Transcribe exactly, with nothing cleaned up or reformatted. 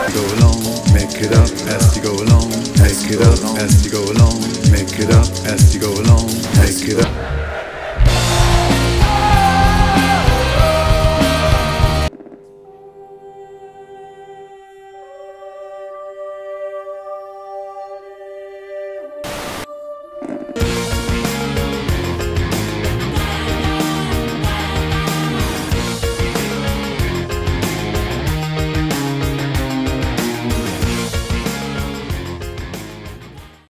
go along, make it up as you go along, make it up as you go along, make it up as you go along, make it up.